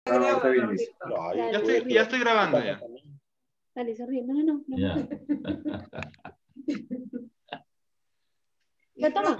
Ahorita vienes. Ya estoy grabando ya. Dale, sonríe. No. Ya. Ya toma.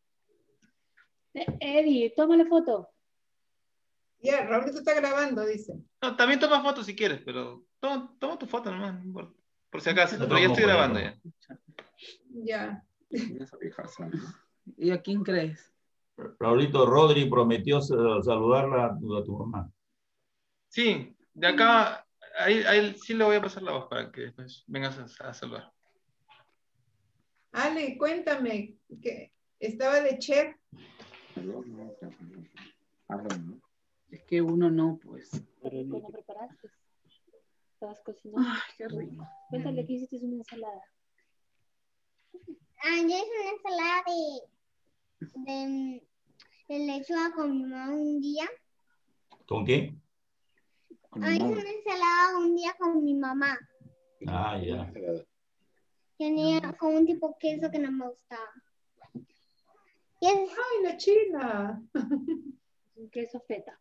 Eddie, tómale foto. Ya, Raulito está grabando, dice. No, también toma fotos si quieres, pero toma tu foto nomás, no importa. Por si acaso, pero ya estoy grabando ya. Ya. ¿Y a quién crees? Raulito, Rodri prometió saludarla a tu mamá. Sí, de acá, ahí sí le voy a pasar la voz para que después vengas a saludar. Ale, cuéntame, que estaba de chef. Es que uno no, pues. ¿Cómo preparaste? Estabas cocinando. Ay, qué rico. Cuéntale que hiciste una ensalada. Yo hice una ensalada de lechuga con mi mamá un día. ¿Con qué? Hice una ensalada un día con mi mamá. Ah, ya. Tenía con un tipo de queso que no me gustaba. ¡Ay, la china! Un queso feta.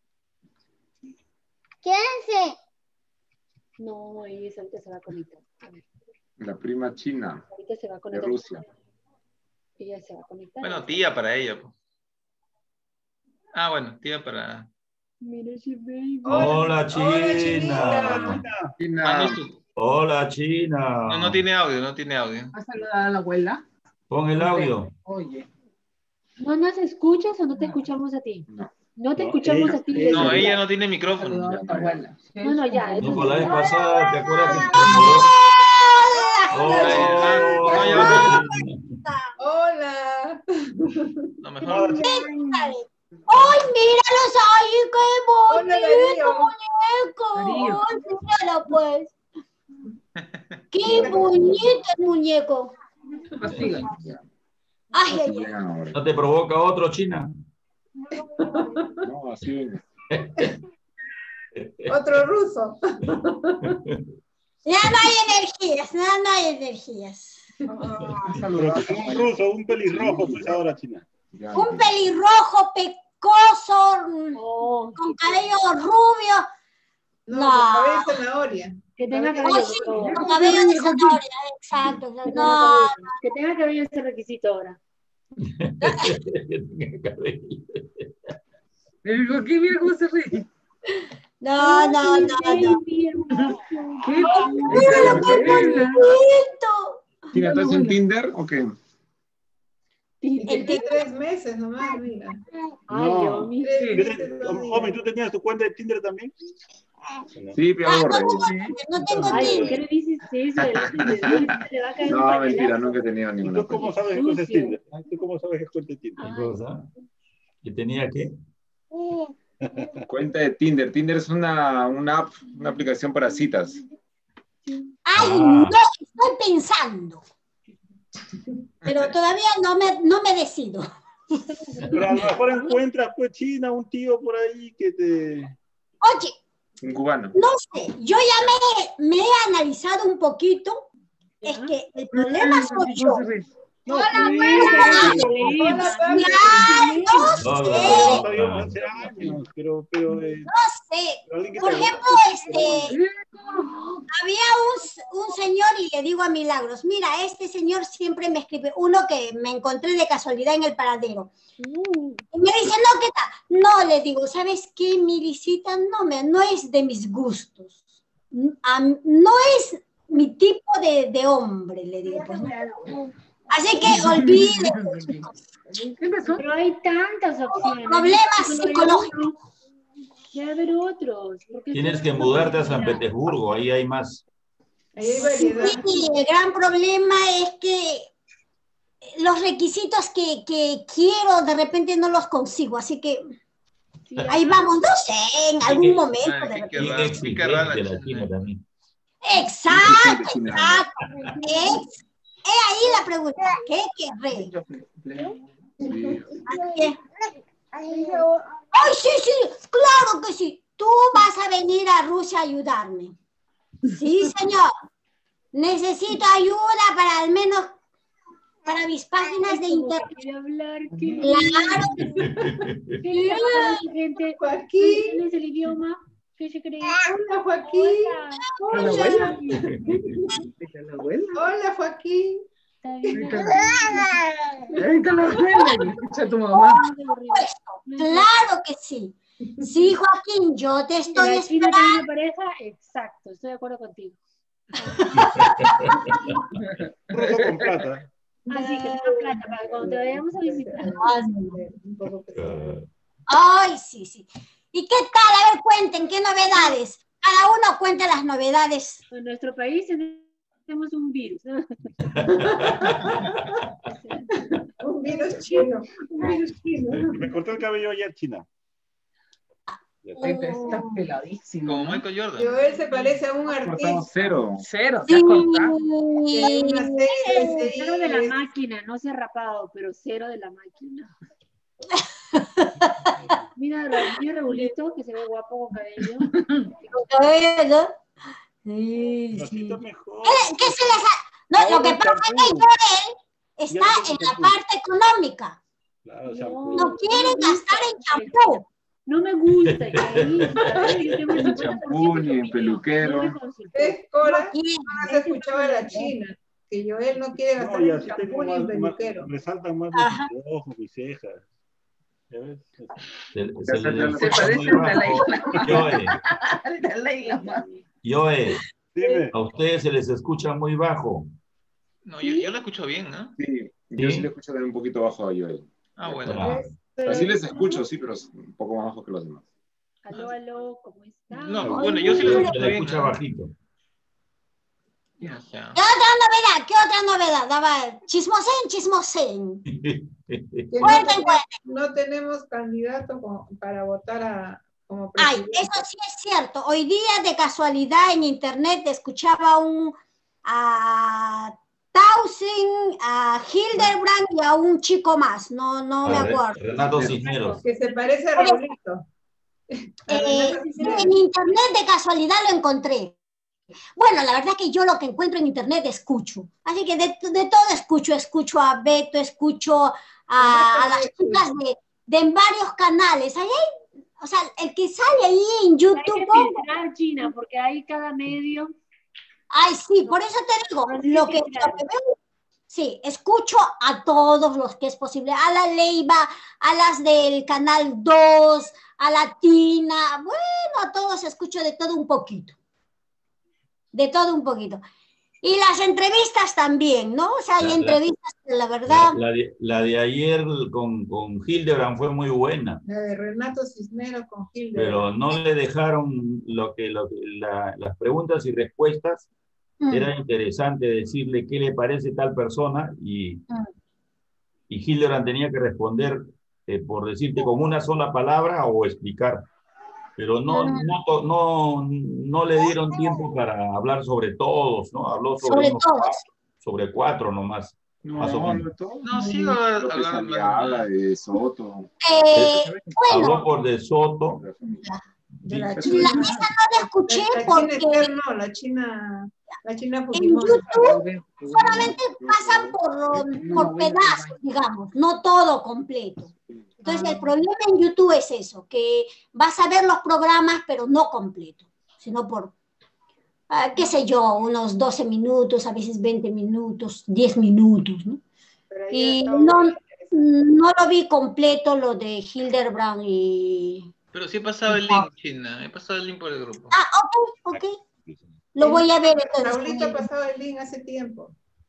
Quédense. No, ella ahorita se va a conectar. La prima china Ahorita se va a de conectar. Rusia. Ella se va a conectar. Bueno, tía para ella. Pues. Ah, bueno, tía para... Mira ese baby. Hola, China. Hola, Chinita. Ah, no, es tu- Hola, China. no tiene audio, no tiene audio. ¿Vas a saludar a la abuela? Pon el audio. Oye. ¿No nos escuchas o no te escuchamos a ti? No. No te escuchamos a ti. No, Eddie. ella no tiene micrófono. Saludar a tu abuela. No, ya. No, por la vez pasada, ¿te acuerdas que se demoró? Hola. Hola. No, mejor. ¡Ay, míralos ahí! ¡Qué Hola, Darío. bonito, Darío. muñeco! ¡Ay, míralo, pues! ¡Qué bonito el muñeco! Castiga. ¡Ay, ay, Bien ay! ahora. ¿No te provoca otro, China? No, así viene. Otro ruso. Ya no hay energías, ya no hay energías. Un ruso, un pelirrojo, pues ahora, China. Ya, Un pelirrojo, pecoso, Oh, con cabello rubio. No, No. con cabello de zanahoria. que tenga Oh, cabello. sí, por con favor. cabello de zanahoria, exacto. Que tenga No, cabello. Que tenga cabello ese requisito ahora. ¿Por qué mira cómo se ríe? no, no, no. Baby hermoso. ¿Qué? Míralo, qué bonito. China, ¿estás en Tinder o qué? Tiene 3 meses nomás, mira. Ay, No. Dios mío. 3 meses, 2 días. Hombre, ¿tú tenías tu cuenta de Tinder también? Sí, pero borré. No tengo Ay, ¿por tiempo. qué le dices eso? Le va a caer un No, pañalazo. mentira, nunca he tenido ¿Y ninguna tú cómo cuenta. sabes qué cosa es Tinder? ¿Tú cómo sabes qué cuenta de Tinder? ¿Qué cosa? ¿Que tenía qué? Cuenta de Tinder. Tinder es una app, una aplicación para citas. Ay, no, estoy pensando. Pero todavía no me decido. Pero a lo mejor encuentras, pues, China, un tío por ahí que te... Oye, Un cubano. no sé, yo ya me he analizado un poquito. Es que el problema soy yo. No, Hola, sí, Hola, papi. No No, sé, sabíamos hace años, pero no sé. alguien que Por te- ejemplo, había un señor y le digo a Milagros, mira, este señor siempre me escribe, uno que me encontré de casualidad en el paradero. Y me dice, no, ¿qué tal? No, le digo, ¿sabes qué, Milicita? No es de mis gustos. No es mi tipo de hombre, le digo. Pues, ¿no? Así que olvídate. ¿Qué pasó? Pero hay tantas opciones. Problemas psicológicos. Debe haber otros. ¿Por qué Tienes solo que esa mudarte a San oportunidad? Petersburgo, ahí hay más. Ahí hay variedad. Sí, el gran problema es que los requisitos que quiero de repente no los consigo, así que Sí, ahí vamos, no sé, en algún momento. Ay, De qué repente. Bien raro, qué exigente rara la China. China también. Exacto, exacto. Es ahí la pregunta, ¿qué querré? Sí. Así que- Ay, sí, claro que sí. Tú vas a venir a Rusia a ayudarme. Sí, señor. Necesito ayuda para al menos para mis páginas de internet. quiere hablar, qué Claro. ¿Qué le pasa a la gente? Joaquín. ¿Tienes el idioma? ¿Qué se cree? Hola, Joaquín. ¿A la Hola. abuela? ¿A la abuela? Hola, Joaquín. Está bien. Ahí está la abuela. Escucha a tu mamá. Claro que sí. Sí, Joaquín, yo te estoy La China esperando. tiene pareja, exacto, estoy de acuerdo contigo. Rosa con plata. Así que tenga plata para cuando te vayamos a visitar. Un poco pesado. Ay, sí, sí. ¿Y qué tal? A ver, cuenten, ¿qué novedades? Cada uno cuenta las novedades. En nuestro país tenemos un virus. Un virus chino. Un virus chino. Me corté el cabello ayer, China. Está peladísimo. Como ¿no? Michael Jordan. Joel se parece a un Cortamos artista. cero. Cero, te has cortado. Que hay una serie de Cero de la series. máquina, no se ha rapado, pero cero de la máquina. Mira, mira Raulito, que se ve guapo con cabello. ¿No? Sí, sí. Ratito mejor. ¿Qué se les ha... No, lo que pasa es que Joel está en la parte económica. Claro, shampoo. No quiere gastar en champú. No me gusta, y ahí, yo tengo el 50% Champú, ni de en opinión. peluquero. No me consultó. ¿Ves, Cora? Quiere. Has escuchado a la China. Que Joel no quiere No, gastar y en así champú tengo ni en más, peluquero. resaltan más Ajá. mis ojos, mis cejas. ¿Ya ves? Se Se le Se escucha parece muy a la bajo. Leila. Joe, La Leila, mamá. Joe, Dime. a ustedes se les escucha muy bajo. No, yo lo escucho bien, ¿no? Sí, yo ¿Sí? sí le escucho también un poquito bajo a Joel. Ah, bueno. Ah, Así les escucho, sí, pero es un poco más bajo que los demás. Aló, aló, ¿cómo está? No, bueno, yo sí lo se escucho le bien. escucha ¿no? bajito. O sea, ¿Qué otra novedad? ¿Qué otra novedad? Daba chismosén, chismosén. Que Cuenten, cuenten. no tenemos candidato para votar como Ay, presidente. eso sí es cierto. Hoy día de casualidad en internet escuchaba a Tausen, a Hildebrand y a un chico más. No me acuerdo. Renato Cisneros. Que se parece a Raulito. En internet de casualidad lo encontré. Bueno, la verdad que yo lo que encuentro en internet escucho. Así que de todo escucho a Beto, escucho a las chicas de en varios canales. Ahí hay, o sea, el que sale ahí en Hay que YouTube. filtrar, China, porque hay cada medio. Ay, sí, por eso te digo, lo que veo, sí, escucho a todos los que es posible, a la Leiva, a las del Canal 2, a la Tina, bueno, a todos escucho de todo un poquito. De todo un poquito. Y las entrevistas también, ¿no? O sea, hay entrevistas que la verdad... La de ayer con Hildebrand fue muy buena, La de Renato Cisneros con Hildebrand. pero no le dejaron las preguntas y respuestas. Era interesante decirle qué le parece tal persona y Hildebrand tenía que responder, por decirte, con una sola palabra o explicar. Pero no le dieron tiempo para hablar sobre todos, ¿no? Habló sobre todos. Sobre 4 nomás. Más o menos. no, sigo López hablando. Aliaga, de Soto. Bueno, Habló por De Soto. De la esa China. no la escuché La China porque Esther, no, la China en Fujimori. YouTube solamente pasan por pedazos, digamos, no todo completo. Entonces el problema en YouTube es eso, que vas a ver los programas, pero no completo, sino por, qué sé yo, unos 12 minutos, a veces 20 minutos, 10 minutos, ¿no? Pero ahí Y está no lo vi completo lo de Hildebrand y... Pero sí he pasado el link, China. He pasado el link por el grupo. Ok. Lo voy a ver entonces. Raulito ha pasado el link hace tiempo.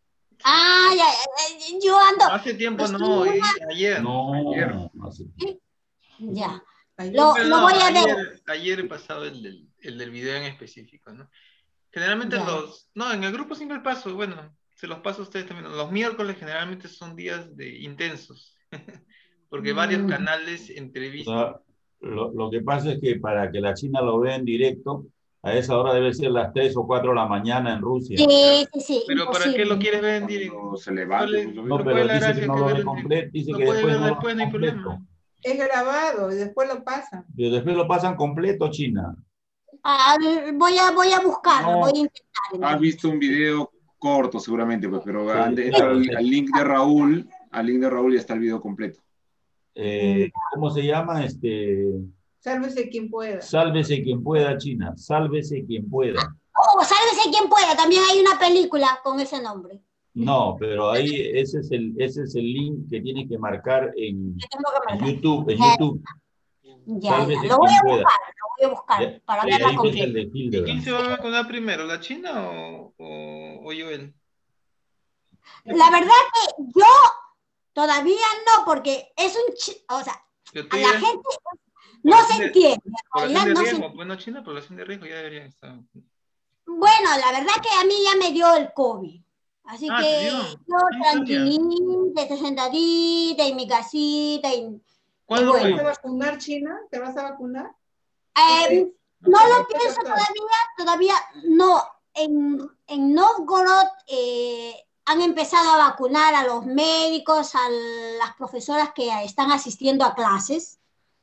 Yo ando... Hace tiempo no, ayer. No, Ya. Ayer. Lo voy a ver. Ayer he pasado el del video en específico, ¿no? Generalmente en el grupo siempre paso, bueno, se los paso a ustedes también. Los miércoles generalmente son días intensos, porque varios canales entrevistan. Lo que pasa es que para que la China lo vea en directo, a esa hora debe ser las 3 o 4 de la mañana en Rusia. Sí. Pero ¿para qué lo quieres ver en directo? Cuando se levante, pues, lo No, veo. pero puede la dice que gracia no que lo ver ve en- completo, dice lo que puede después ver no lo después, ve no hay completo. problema. Es grabado y después lo pasan. Pero después lo pasan completo, China. Voy a buscarlo, No. voy a intentar. Has entonces. visto un video corto seguramente, pues, pero Sí, entra claro. al link de Raúl ya está el video completo. ¿Cómo se llama? Sálvese quien pueda. Sálvese quien pueda, China. Sálvese quien pueda. Oh, sálvese quien pueda. También hay una película con ese nombre. No, pero ahí ese es el link que tiene que marcar en YouTube. En YouTube. Ya, lo voy a buscar Ya, para ahí verla ves completa. el de Hildebrand. ¿Quién se va a vacunar primero, la China o Joel? La verdad que yo todavía no, porque es o sea, Pero tú a ya- la gente no se entiende. En Población realidad de no se riesgo, bueno, China, población de riesgo ya deberían estar. Bueno, la verdad que a mí ya me dio el COVID. Así Ah, que ¿te dio? yo Ay, tranquilita, estoy sentadita en mi casita. ¿Cuándo bueno. ¿Te fue? vas a vacunar, China? ¿Te vas a vacunar? No lo pienso todavía no. En Novgorod han empezado a vacunar a los médicos, a las profesoras que están asistiendo a clases,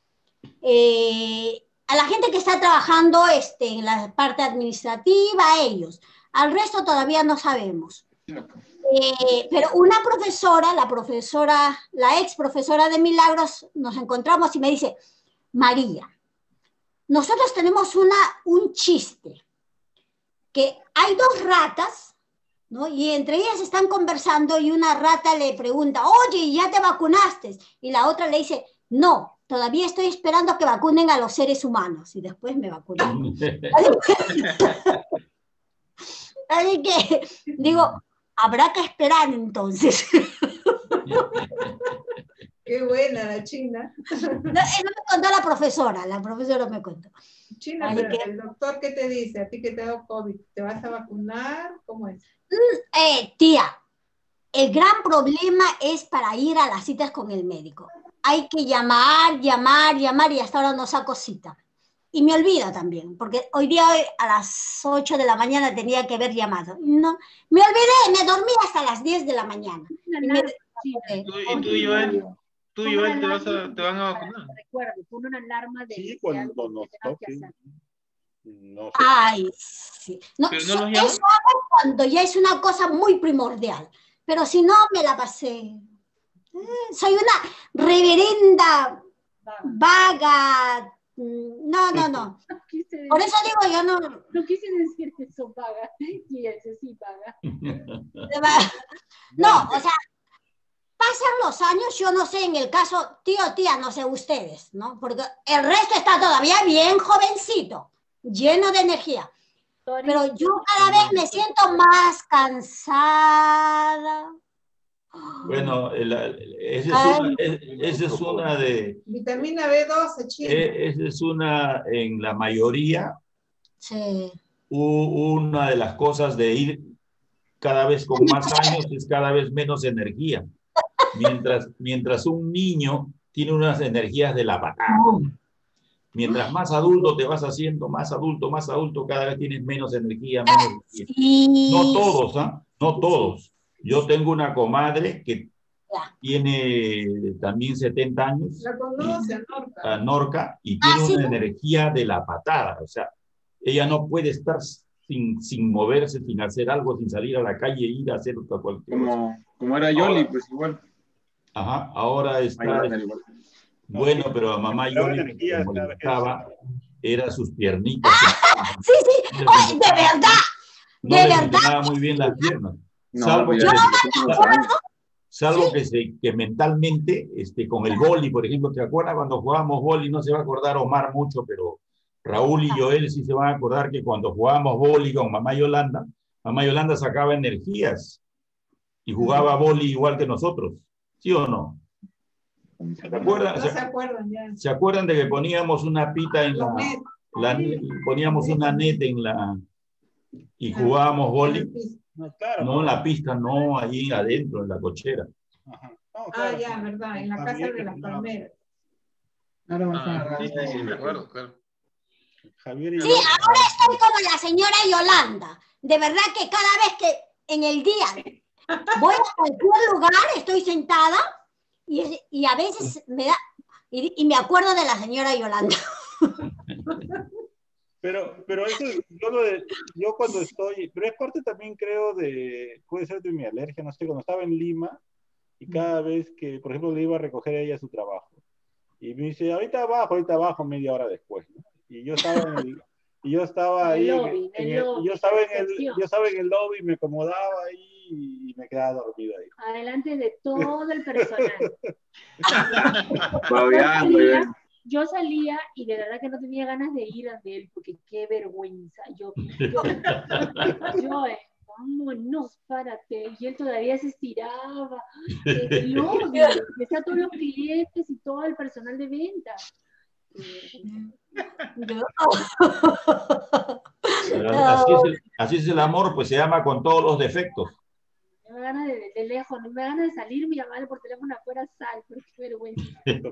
a la gente que está trabajando en la parte administrativa, a ellos. Al resto todavía no sabemos. Pero una profesora, la ex profesora de Milagros, nos encontramos y me dice, María, nosotros tenemos un chiste, que hay dos ratas, ¿no? Y entre ellas están conversando y una rata le pregunta, oye, ¿ya te vacunaste? Y la otra le dice, no, todavía estoy esperando que vacunen a los seres humanos y después me vacunan. Así que digo, habrá que esperar entonces. Qué buena la China. No, eso me contó la profesora me contó. China, Así pero que- el doctor, ¿qué te dice? A ti que te ha dado COVID, ¿te vas a vacunar? ¿Cómo es? Tía, el gran problema es para ir a las citas con el médico. Hay que llamar y hasta ahora no saco cita. Y me olvido también, porque hoy día a las 8 de la mañana tenía que haber llamado. No, me olvidé, me dormí hasta las 10 de la mañana. Y me- ¿Y tú, Joel? ¿Tú, Joel, te van a vacunar? Recuerda, pon una alarma de Sí, de cuando algo nos que tengas que toque. hacer. No sé. Ay, sí. No, ¿Pero no los llaman? eso hago cuando ya es una cosa muy primordial. Pero si no, me la pasé. Soy una reverenda vaga. No. No quise Por decir, eso digo, yo no. no quise decir que eso paga. Y ese sí paga. No, o sea, pasan los años, yo no sé, en el caso, tía, no sé ustedes, ¿no? Porque el resto está todavía bien jovencito, lleno de energía. Pero yo cada vez me siento más cansada. Bueno, esa es una de... Vitamina B12, China. Esa es una, en la mayoría, Sí. una de las cosas de ir cada vez con más años es cada vez menos energía. Mientras un niño tiene unas energías de la patada. Mientras más adulto te vas haciendo, más adulto, cada vez tienes menos energía, menos energía. Sí. No todos, ¿ah? No todos. Yo tengo una comadre que tiene también 70 años. La conoce, Norca. A Norca, y tiene sí. una energía de la patada. O sea, ella no puede estar sin moverse, sin hacer algo, sin salir a la calle, ir a hacer cualquier cosa. Como era Yoli, pues igual. Ajá, ahora está... Igual. Bueno, pero a mamá Pero Yoli lo energía que cada vez molestaba era sus piernitas. Sí. Ay, de verdad. No de le verdad. funcionaba muy bien las piernas. No, Salvo pues que, ya desde los últimos años. salvo que mentalmente, con el vóley, por ejemplo, ¿te acuerdas cuando jugábamos vóley? No se va a acordar Omar mucho, pero Raúl y Joel sí se van a acordar que cuando jugábamos vóley con mamá Yolanda sacaba energías y jugaba vóley igual que nosotros. ¿Sí o no? ¿Se acuerdan? No se acuerdan ya. ¿Se acuerdan de que poníamos una pita en poníamos una net en la y jugábamos vóley? No, claro. No en la pista, no ahí adentro, en la cochera. Ajá. No, Ah, claro. ya, verdad, en la casa Javier de las que jugaba. palmeras. Sí, me acuerdo, claro. Javier y Sí, yo- ahora estoy como la señora Yolanda. De verdad que cada vez que en el día voy a cualquier lugar, estoy sentada y a veces me da... Y me acuerdo de la señora Yolanda. Pero eso, yo cuando estoy, pero es parte también creo puede ser de mi alergia, no sé, cuando estaba en Lima y cada vez que, por ejemplo, le iba a recoger a ella su trabajo Y me dice, ahorita abajo, media hora después, ¿no? Y yo estaba ahí, yo estaba en el lobby, me acomodaba ahí y me quedaba dormido ahí. Adelante de todo el personal. Babeando. Yo salía y de verdad que no tenía ganas de ir a él, porque qué vergüenza. Vámonos, párate. Y él todavía se estiraba. El lobby, está todos los clientes y todo el personal de venta. Así es el amor, pues se ama con todos los defectos. Me da ganas de lejos, no me da ganas de salir y llamarle por teléfono afuera, sal, pero qué vergüenza.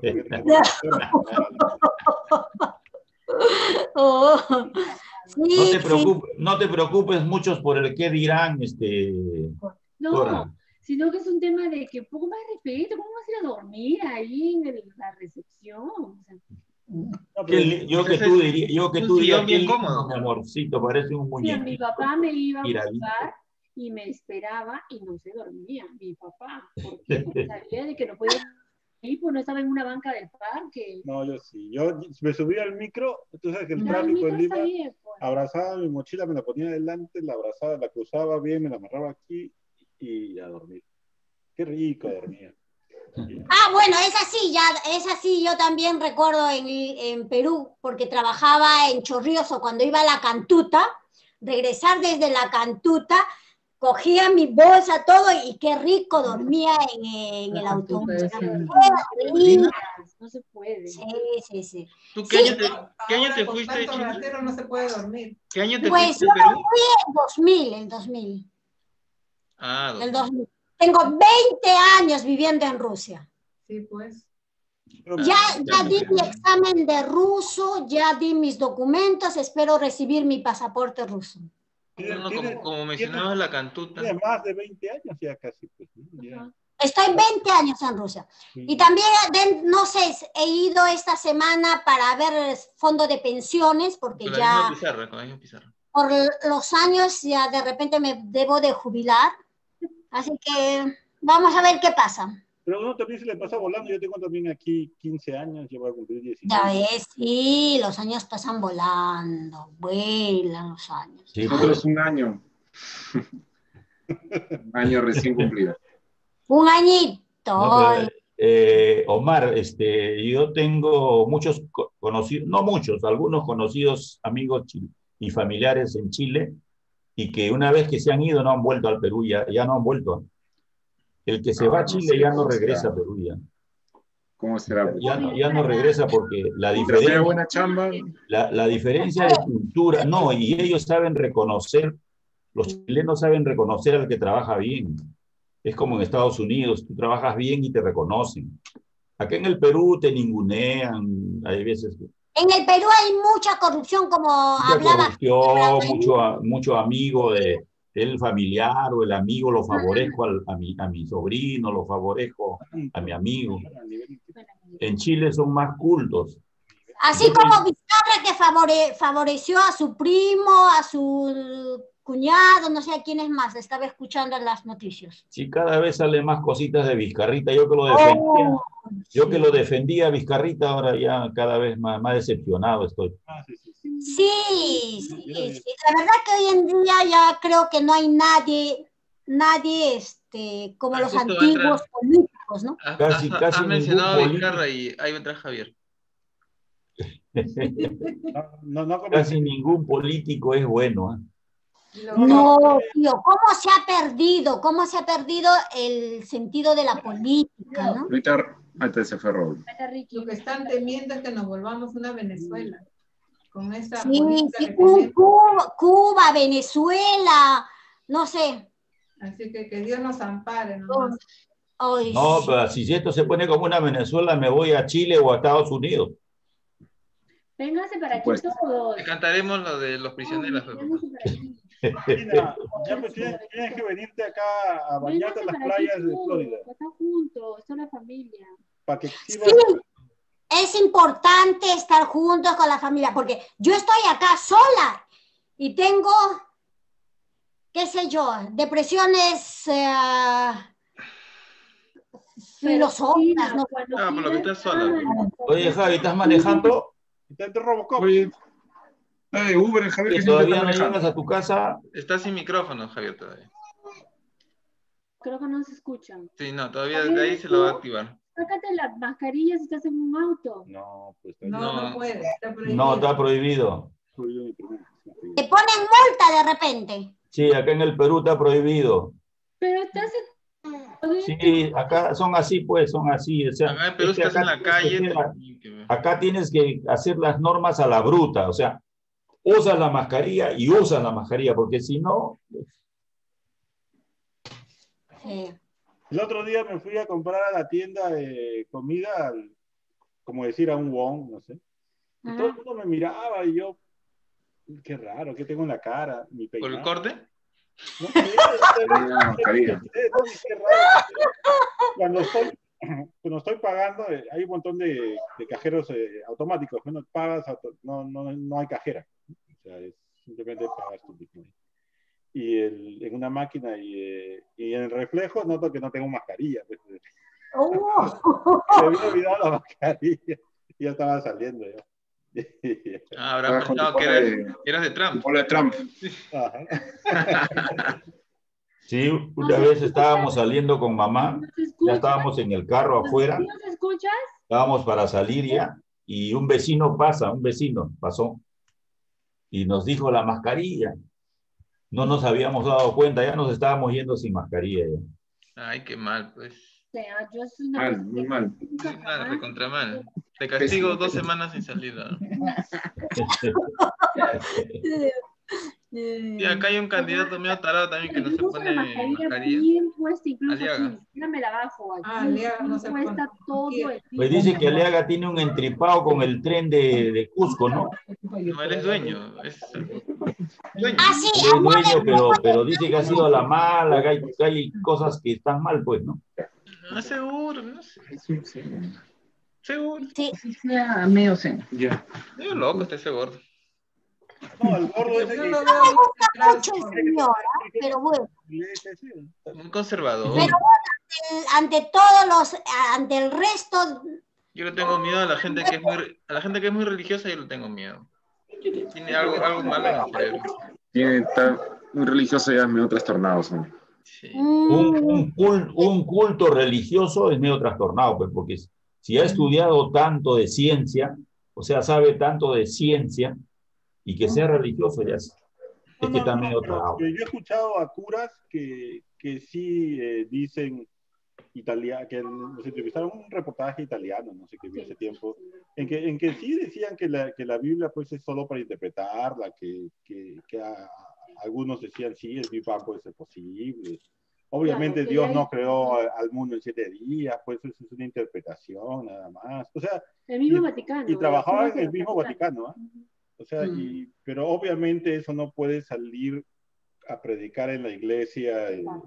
No te preocupes mucho por el qué dirán, No, Cora. sino que es un tema de que poco más de respeto, ¿cómo vas a ir a dormir ahí en la recepción? O sea, Yo que tú dirías bien que cómodo. mi amorcito, parece un muñequito. mi papá me iba a Miradito. buscar y me esperaba y no se dormía, mi papá, porque sabía de que no podía ir, pues no estaba en una banca del parque. No, yo sí. Yo me subí al micro, tú sabes que el No, el tráfico micro en Lima, está bien, pues. abrazaba mi mochila, me la ponía adelante, la abrazaba, la cruzaba bien, me la amarraba aquí y a dormir. Qué rico dormía. Bueno, es así, yo también recuerdo en Perú, porque trabajaba en Chorrillos o cuando iba a la Cantuta, regresar desde la Cantuta, cogía mi bolsa, todo, y qué rico dormía en el autobús. No se puede. Sí. ¿Tú qué año te fuiste de Tanto Chile? ratero no se puede dormir. ¿Qué año te Pues fuiste yo de Perú? fui en 2000. Ah, El 2000. Tengo 20 años viviendo en Rusia. Sí, pues. Ya di mi examen de ruso, ya di mis documentos, espero recibir mi pasaporte ruso. Como mencionabas la Cantuta. Tiene más de 20 años ya casi. Pues, ya. Estoy 20 años en Rusia. Y también, no sé, he ido esta semana para ver fondo de pensiones, porque Con ya la misma pizarra. por los años ya de repente me debo de jubilar. Así que vamos a ver qué pasa. Pero uno también se le pasa volando. Yo tengo también aquí 15 años, yo voy a cumplir 16. Ya ves, sí, los años pasan volando, vuelan los años. Sí, Nosotros es un año. Un año recién cumplido. Un añito. No, Omar, yo tengo muchos conocidos, no muchos, algunos conocidos amigos y familiares en Chile, y que una vez que se han ido no han vuelto al Perú, ya no han vuelto. El que se va a Chile ya no regresa a Perú. ¿Cómo será? Ya no regresa porque la Pero diferencia, qué buena chamba. la diferencia de cultura, no, y ellos saben reconocer, los chilenos saben reconocer al que trabaja bien. Es como en Estados Unidos, tú trabajas bien y te reconocen. Acá en el Perú te ningunean, hay veces que... En el Perú hay mucha corrupción, como hablaba. Mucho amigo del familiar o el amigo lo favorezco a mi sobrino, lo favorezco a mi amigo. En Chile son más cultos. Así como Vizcarra, que favoreció a su primo, a su cuñado, no sé a quién es más, estaba escuchando en las noticias. Sí, cada vez sale más cositas de Vizcarrita. Yo que lo defendía a Vizcarrita, ahora ya cada vez más decepcionado estoy. Sí. La verdad que hoy en día ya creo que no hay nadie como los antiguos políticos, ¿no? Casi has mencionado a ningún Vizcarra y ahí vendrá Javier. Casi ningún político es bueno. No, tío, ¿cómo se ha perdido el sentido de la política, ¿no? Ahorita se fue Raúl. Lo que están temiendo es que nos volvamos una Venezuela. Con esa Cuba, Venezuela, no sé. Así que Dios nos ampare nomás. No, pero si esto se pone como una Venezuela, me voy a Chile o a Estados Unidos. Véngase para aquí todos. Te cantaremos lo de los prisioneros. Mira, ya pues tienes que venirte acá a bañarte en las playas de Florida. Están juntos, son la familia. Para que sí, es importante estar juntos con la familia, porque yo estoy acá sola y tengo, qué sé yo, depresiones filosofas, ¿no? Por lo que estás sola. Oye, Javi, ¿estás manejando? Está en Robocop. Oye, Uber, Javier, que siempre ¿Todavía está no manejando. llegas a tu casa? Está sin micrófono, Javier, todavía. Creo que no se escuchan. Sí, no, todavía de ahí se lo va a activar. Sácate las mascarillas si estás en un auto. No, pues No puede, está prohibido. No, está prohibido. Te ponen multa de repente. Sí, acá en el Perú está prohibido. Pero estás Sí, acá son así, pues, son así. O sea, Acá en Perú es que estás en acá la calle. acá tienes que hacer las normas a la bruta. O sea, usas la mascarilla y usas la mascarilla, porque si no... El otro día me fui a comprar a la tienda de comida, como decir a un won, no sé. Y todo el mundo me miraba y yo, qué raro, ¿qué tengo en la cara? Mi ¿Por el peinado. corte? No sé, qué raro. Cuando estoy pagando, hay un montón de cajeros automáticos. Cuando pagas, no hay cajera. O sea, simplemente pagas tu Bitcoin. Y en una máquina y en el reflejo noto que no tengo mascarilla. Pues. Me había olvidado la mascarilla y ya estaba saliendo. Ya. Habrá pensado que eras de Trump. Hola, Trump. Sí, una vez estábamos saliendo con mamá, ya estábamos en el carro afuera, ¿Nos escuchas? estábamos para salir ya, y un vecino pasó, y nos dijo la mascarilla. No nos habíamos dado cuenta, ya nos estábamos yendo sin mascarilla. Ya. Ay, qué mal, pues. O sea, yo soy una Mal, muy mal. Muy mal, recontra mal. Te castigo 2 semanas sin salida. Y acá hay un candidato medio tarado también que no se pone mascarilla. Bien puesta, incluso Aliaga. aquí. Mírame la bajo. Aquí. Aliaga no se puesta pone. todo el tiempo. Pues dice que Aliaga tiene un entripado con el tren de Cusco, ¿no? No, él es dueño. Es dueño. Así, Él es dueño, pero dice que ha sido a la mala, que hay cosas que están mal, pues, ¿no? No, seguro, no sé. Seguro. sí. Sea medio zen. Ya. Yo loco está ese gordo. No, el gordo ese Yo que... lo No veo me gusta integrado. mucho el señor, pero bueno. Muy conservador. Pero bueno, ante el resto, Yo le tengo miedo a la gente que es muy religiosa, yo le tengo miedo. Tiene algo malo en el cerebro. Está muy religioso, ya medio trastornado. Son. Sí. Un culto religioso es medio trastornado, pues, porque si ha estudiado tanto de ciencia, o sea, sabe tanto de ciencia, y que sea religioso, ya es que está medio trabado. Yo he escuchado a curas que sí dicen que nos entrevistaron un reportaje italiano, no sé qué vi hace tiempo, en que sí decían que la Biblia pues es solo para interpretarla, que algunos decían sí, el Big Bang puede ser posible. Obviamente Claro, Dios hay... no creó al mundo en 7 días, pues eso es una interpretación nada más. O sea, el mismo Vaticano. Y trabajaba en el mismo Vaticano, ¿eh? O sea, pero obviamente eso no puede salir a predicar en la iglesia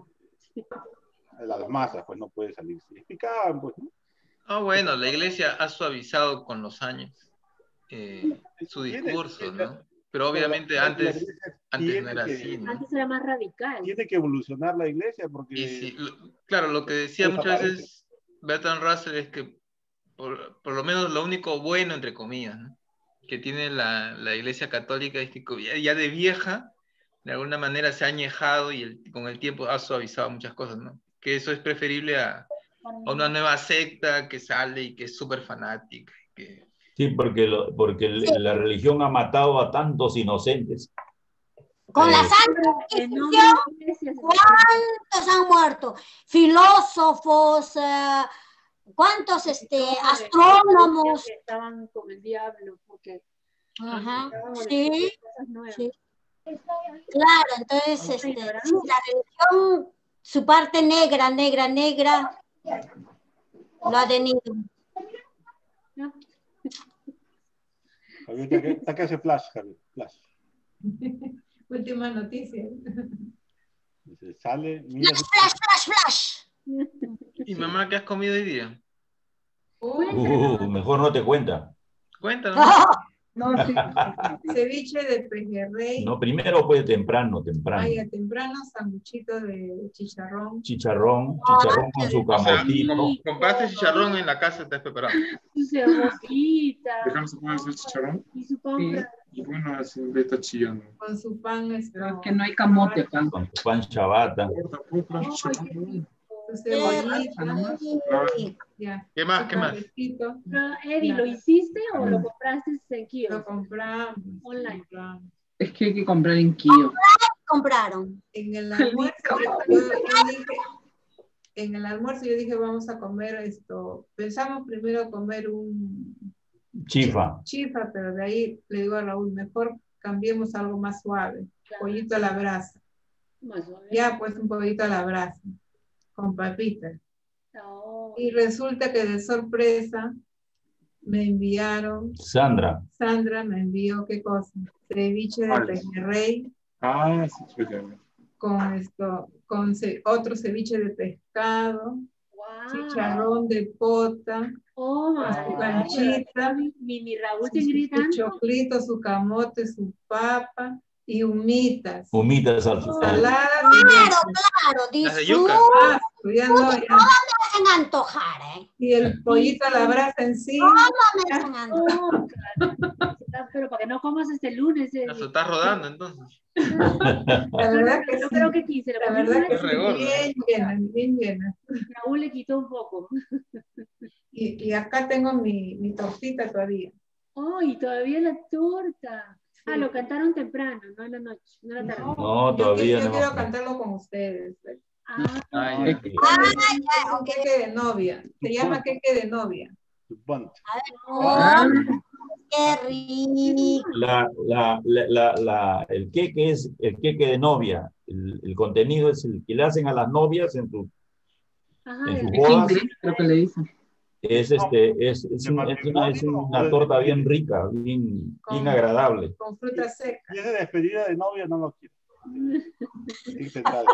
a las masas, pues no puede salir. Si explicaban, pues, ¿no? Ah, bueno, la iglesia ha suavizado con los años su discurso, ¿no? Pero obviamente antes no era así, ¿no? Antes era más radical. Tiene que evolucionar la iglesia porque... Y sí, claro, lo que decía muchas veces Bertrand Russell es que por lo menos lo único bueno, entre comillas, ¿no?, que tiene la iglesia católica es que ya de vieja, de alguna manera se ha añejado y con el tiempo ha suavizado muchas cosas, ¿no? Que eso es preferible a una nueva secta que sale y que es súper fanática. Sí, porque la religión ha matado a tantos inocentes. con la Santa Inquisición, ¿cuántos han muerto? Filósofos, ¿cuántos astrónomos? Que estaban con el diablo, porque... Ajá, sí, sí. Claro, entonces sí, la religión, su parte negra, lo ha tenido. Javier, está que hace flash, Javier, flash. Última noticia. Sale, mira. Flash. ¿Y mamá qué has comido hoy día? Mejor no te cuenta. Cuéntanos. No, sí. Ceviche de pejerrey. No, primero pues temprano. Ay, a temprano, sanguchito de chicharrón. Chicharrón con su O sea, camotito. compraste chicharrón en la casa, estás preparado. Su cebollita. Dejamos se puede hacer chicharrón. Y su pan Sí. francés. Y bueno, así está chillando. Con su pan. Pero es que no hay camote acá. Con su pan chabata. Ay, qué rico. Su cebollita. Sí. Ya. ¿Qué más? Su ¿Qué más? cafecito. Pero, Eddie, ¿lo hiciste o lo compraste en Lo kiosk? compramos. Online. compramos. Es que hay que comprar en Kio. Compraron. En el almuerzo, yo dije, en el almuerzo yo dije, vamos a comer esto. Pensamos primero comer un Chifa. chifa, pero de ahí le digo a Raúl, mejor cambiemos algo más suave. Claro. Pollito a la brasa. Más o menos. Ya, pues un pollito a la brasa, con papitas. No. Y resulta que de sorpresa me enviaron, Sandra. Sandra me envió, ¿qué cosa? Ceviche de Vale. pejerrey Ah, sí, chévere. con esto, con otro ceviche de pescado, Wow. chicharrón de pota, Oh, my su God. canchita, Mi Raúl te su gritando. choclito, su camote, su papa y humitas. Humitas al Saladas Claro, Las de disfruta. yuca. ya no, ya. Me hacen antojar, ¿eh? Y el pollito a la brasa encima. No me hacen antojar. Oh, cara. Pero para que no comas este lunes, Se Eddie. está rodando entonces. La verdad que Yo sí. creo que 15. La verdad que Es sí, regorda. bien llena, bien llena. Raúl le quitó un poco. Y acá tengo mi tortita todavía. Oh, y todavía la torta. Sí. Ah, lo cantaron temprano, no en la noche, no en la tarde. No, todavía yo no. quiero cantarlo con ustedes. Ah, Ah, Es ya. que Un queque de novia. Se llama queque de novia. Tu bunt. Oh, qué rico. El queque es el queque de novia. El contenido es el que le hacen a las novias en sus ajá, en de sus la- es bodas. inglés, creo que le dicen. Es una torta bien rica, bien agradable. Con fruta seca. Y esa despedida de novia no lo quiero. Sí, pensar.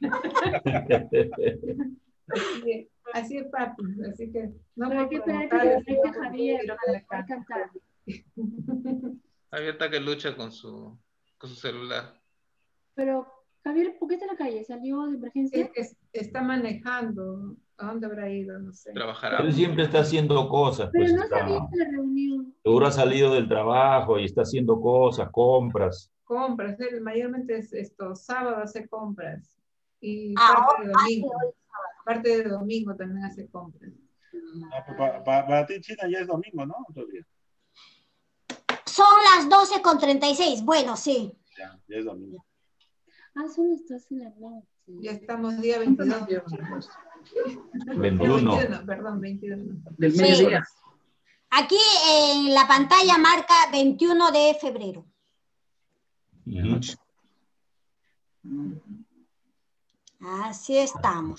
Así es, papi. Así que no Pero hay puedo que esperar que provocar, te conecte sino Javier quiero para que poder cantar. Abierta que lucha con su celular. Pero, Javier, ¿por qué está en la calle? ¿Salió de emergencia? Es que está manejando. ¿A dónde habrá ido? No sé. Trabajará. Él siempre está haciendo cosas, Pero pues no sabía está, de la reunión. seguro ha salido del trabajo y está haciendo cosas, compras. Compras. Él mayormente es esto. Sábado hace compras. Y Ah, parte de domingo. Parte de domingo también hace compras. Para ti, China, ya es domingo, ¿no? Todavía. Son las 12:36. Bueno, sí. Ya es domingo. Ah, son las 12 de la noche. Ya estamos día 22. 21. Perdón, 21. Del Sí. mediodía. Aquí en la pantalla marca 21 de febrero. Ujú. Así estamos.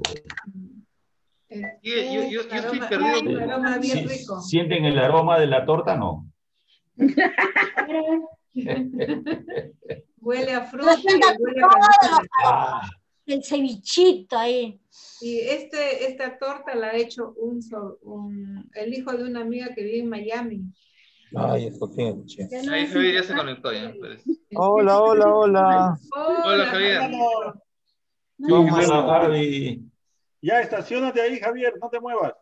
Yo estoy Aroma- perdido. un aroma bien Sí, rico. ¿sienten el aroma de la torta? No. Huele a fruta y Representa huele a todo canela. Ah, el cevichito ahí. Y esta torta la ha hecho el hijo de una amiga que vive en Miami. Ay, esto qué, che. Ya no Ahí es Javier ya se importante. conectó ya, parece. Hola, hola, hola. Hola, Javier. No, sí, ¿Cómo no, buena estás? tarde. Ya, estacionate ahí, Javier, no te muevas.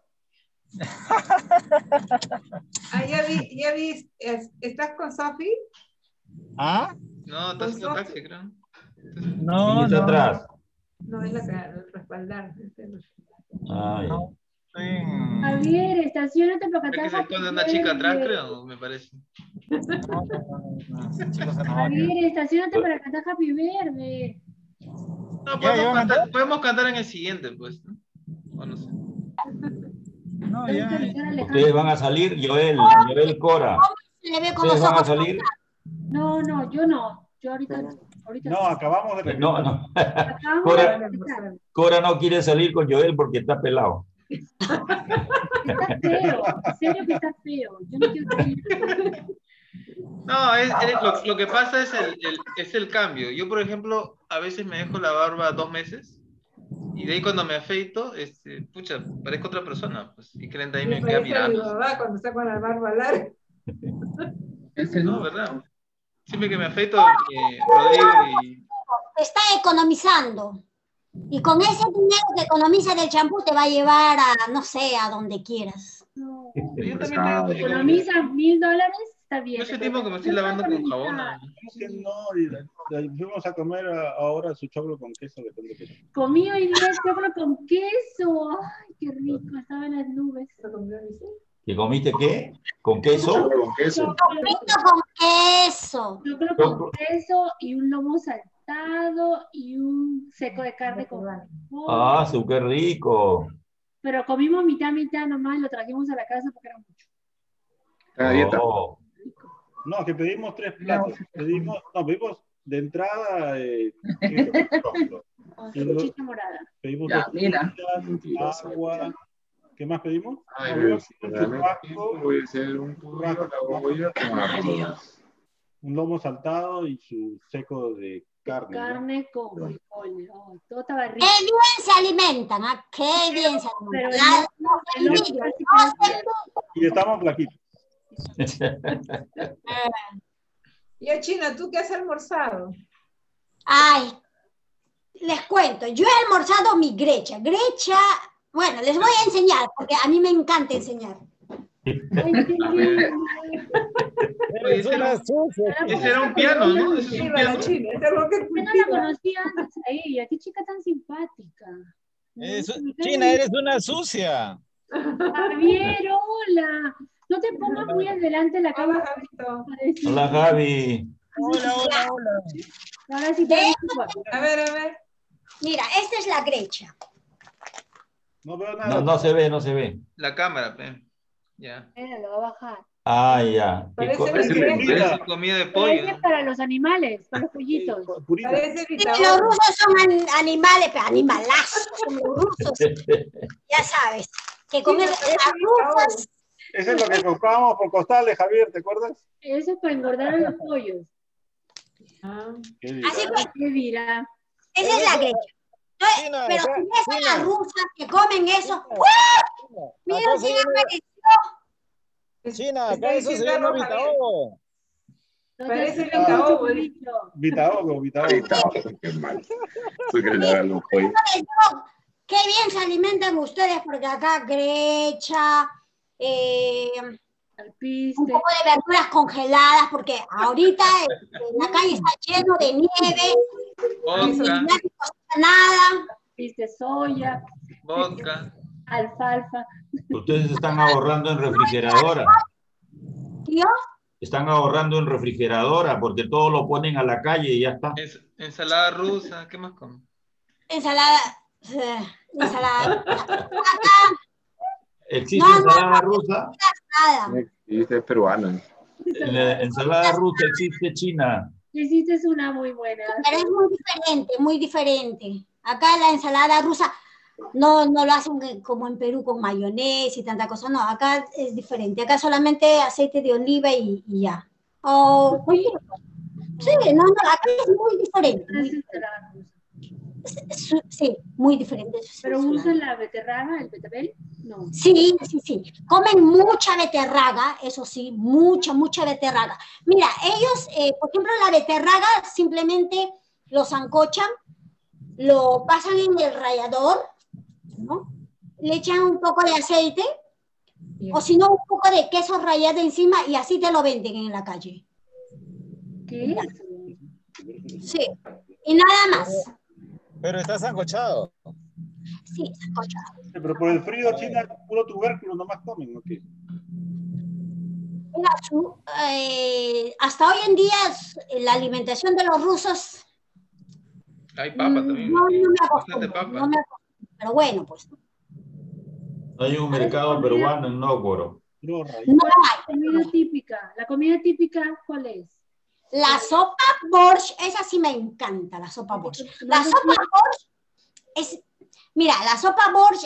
Ah, ya vi, ¿estás con Sofi? ¿Ah? No, está haciendo taxi, creo. No, ¿Quién está no. atrás? No, es la que respaldar. Ah, ya. No, estoy en- Javier, estacionate para Es que cantar se Happy esconde una chica atrás, Birthday. creo, me parece. no, chicos, no. Javier, estacionate para cantar Happy Verde. No, Ya, ya, podemos cantar en el siguiente, pues, ¿no? O no sé. No, ya. Ustedes van a salir, Joel Cora. Se le ve con Ustedes los van a ojos. salir. No, yo no. Yo ahorita No, acabamos de regresar. No. Acabamos Cora, de empezar. Cora no quiere salir con Joel porque está pelado. Está feo. En serio que está feo. Yo no quiero salir. No, lo que pasa es el cambio. Yo, por ejemplo, a veces me dejo la barba 2 meses y de ahí cuando me afeito, pucha, parezco otra persona. Pues, y creen de ahí me queda parece a mi mirando. mamá cuando está con la barba larga. No, ¿verdad? Siempre que me afeito, Rodrigo y... Está economizando. Y con ese dinero que economiza del champú te va a llevar a, no sé, a donde quieras. No. Yo también tengo... Economiza $1000, está bien. Yo hace tiempo que me estoy lavando con jabón. Que no, fuimos a comer ahora su choclo con queso de fondo queso. Comí hoy día choclo con queso. Ay, qué rico, estaba en las nubes. ¿Que comiste qué? ¿Con queso? Con queso. Choclo con queso. Choclo con queso y un lomo saltado y un seco de carne con pollo. Ah, qué rico. Pero comimos mitad nomás y lo trajimos a la casa porque era mucho. Está dieta. Oh. No, que pedimos 3 platos. Pedimos de entrada Salchicha morada. pedimos Ya, 2 mira. tortillas, agua. ¿Qué más pedimos? Ay, Pedimos un realmente churrasco, voy a hacer un pollo, la cebolla con arroz. un lomo saltado y su seco de carne. ¿no? Carne con frijoles. Oh, todo estaba rico. Qué bien se alimentan, ¿ah? Qué bien se Pero alimentan. el lomo Y estamos flaquitos. Ya, China, ¿tú qué has almorzado? Ay, les cuento, yo he almorzado mi grecha. Grecha, bueno, les voy a enseñar, porque a mí me encanta enseñar. Oye, ese era un piano, ¿no? Ese es un Viva la piano. China, es algo que Yo no la cultiva. conocía antes a ella. Qué chica tan simpática. China, eres una sucia. Javier, hola. No te pongas muy adelante la Hola, cámara. Javito. Hola, Javi. Hola. Ahora sí te A ver. Mira, esta es la grecha. No veo nada. No se ve, no se ve. La cámara, pe. Ya. Mira, lo va a bajar. Ah, ya. Parece comida de pollo, Parece ¿no? para los animales, para los pollitos. Parece Sí, Vita los Oro. rusos son animales, pero animalazos, son los rusos. Ya sabes, que comen las rusas. Eso es lo que comprábamos por costales, Javier, ¿te acuerdas? Eso es para engordar a los pollos. ¿Qué dirá? Así que, ¿Qué dirá? esa es la grecha. China, Pero acá- si ves a China. las rusas que comen eso, ¡uh! Mira Acá se quién llama- apareció. China, Está acá eso se diciendo llama algo, Javier. Vitaobo. No Parece te Vitaobo. Vitaogo. Qué mal. Soy que le haga loco ahí. Les digo, qué bien se alimentan ustedes, porque acá grecha, un poco de verduras congeladas, porque ahorita en la calle está lleno de nieve, Vodka, nadie cocina nada. Viste soya, vodka. alfalfa. Ustedes están ahorrando en refrigeradora. ¿Tío? Están ahorrando en refrigeradora porque todo lo ponen a la calle y ya está. Ensalada rusa, ¿qué más comen? Ensalada. Acá ¿Existe ensalada rusa? nada. Y este es peruano. La ensalada rusa existe China. Hiciste una muy buena. Pero es muy diferente, muy diferente. Acá la ensalada rusa no lo hacen como en Perú con mayonesa y tanta cosa. No, acá es diferente. Acá solamente aceite de oliva y ya. O sí, acá es muy diferente. Sí, muy diferente. ¿Pero usan la beterraga, el betabel? No. Sí. Comen mucha beterraga, eso sí, mucha beterraga. Mira, ellos, por ejemplo, la beterraga simplemente lo sancochan, lo pasan en el rallador, ¿no? Le echan un poco de aceite, o si no, un poco de queso rallado encima y así te lo venden en la calle. ¿Qué? Sí, y nada más. Pero está sancochado. Sí, sancochado. Pero por el frío, China, puro tubérculo nomás comen, ¿no? ¿Qué? Mira, hasta hoy en día la alimentación de los rusos Hay papa también. no me Bastante acostumbro, papa. pero bueno, pues. Hay un mercado peruano en Nóvgorod. No hay. Comida típica. ¿La comida típica cuál es? La sopa borsch, esa sí me encanta, la sopa borsch. La sopa borsch es, mira, la sopa borsch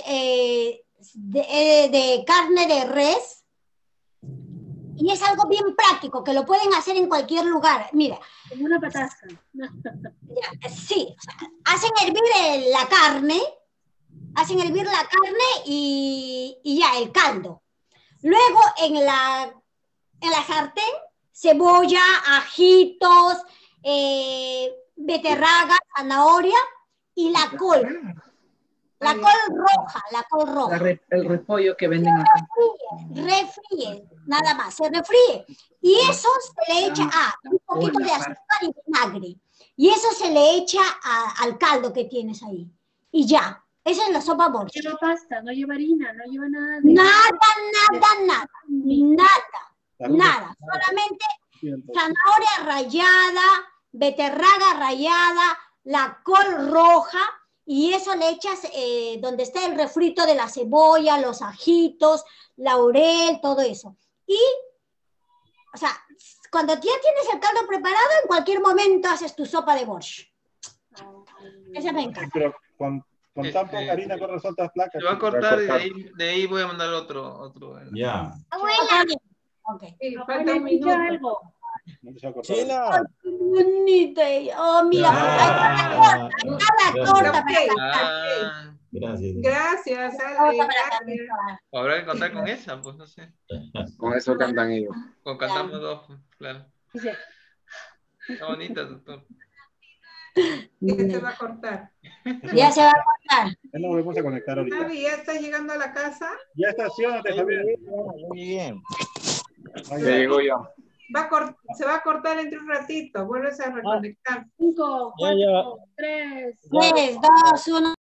de carne de res, y es algo bien práctico, que lo pueden hacer en cualquier lugar. Mira. Como una patasca. Sí, o sea, hacen hervir la carne y ya, el caldo. Luego en la sartén cebolla, ajitos, beterraga, zanahoria y la col. La col roja, la col roja. El repollo que venden acá. Refríe, nada más, se refríe. Y eso se le echa un poquito de azúcar y vinagre. Y eso se le echa al caldo que tienes ahí. Y ya, esa es la sopa borscht. No lleva pasta, no lleva harina, no lleva nada de... Nada. Solamente zanahoria rallada, beterraga rallada, la col roja, y eso le echas donde está el refrito de la cebolla, los ajitos, laurel, todo eso. Y, o sea, cuando ya tienes el caldo preparado, en cualquier momento haces tu sopa de borscht. Esa me encanta. Pero con tan poca harina corre tantas placas. Se va a cortar y de ahí voy a mandar otro. Ya. Okay. Sí, falta un minuto. algo. China. Qué bonita. Oh, mira, corta. Gracias. Gracias, Ale, gracias. Habrá que contar con esa, pues no sé. Con eso cantan ellos. Con cantamos dos, pues, claro. Está bonita, doctor. Ya se va a cortar. Ya se va a cortar. Ya nos volvemos a conectar ahorita. Javi, ¿ya estás llegando a la casa? Ya estacionate, Javier. Muy bien. Ya llegó ya. Se va a cortar entre un ratito. Vuelves a reconectar. 5, 4, 3. 3, 2, 1.